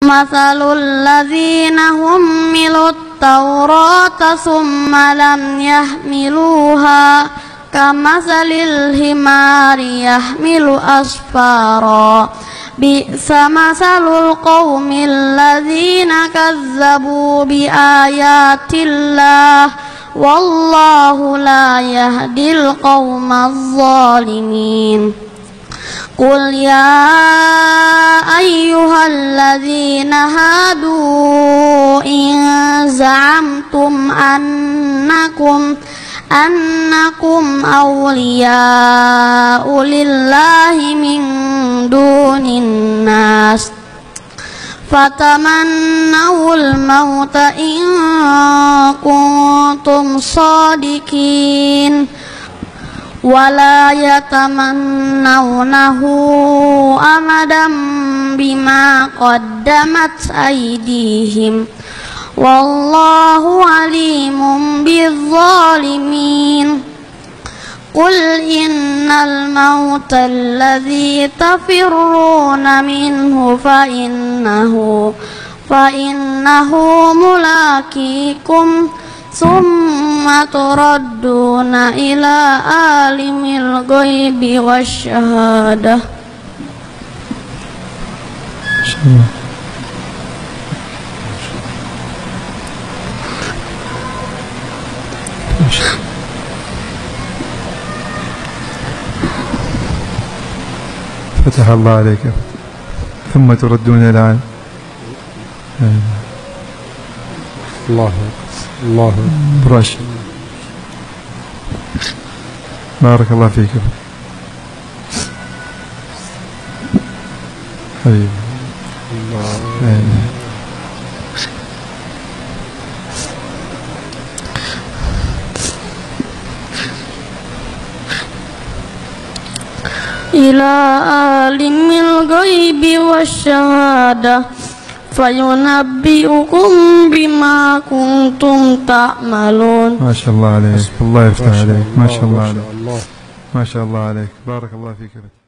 مثل الذين حملوا التوراة ثم لم يحملوها كمثل الحمار يحمل أسفارا بئس مثل القوم الذين كذبوا بآيات الله والله لا يهدي القوم الظالمين. قل يا أيها الذين هادوا إن زعمتم أنكم أولياء لله من دون الناس فتمنوا الموت إن كنتم صادقين ولا يتمنونه أبدا بما قدمت أيديهم والله عليم بالظالمين. قل إن الموت الذي تفرون منه فإنه ملاقيكم ثم تردون إلى عالم الغيب والشهادة. فتح الله عليك. ثم تردون إلى عالم. الله براشد. بارك الله فيك حبيبي. إلى عالم الغيب والشهادة فينبئكم بما كنتم تعملون. ما شاء الله عليك، الله يفتح عليك، ما شاء الله عليك، ما شاء الله عليك، بارك الله فيك.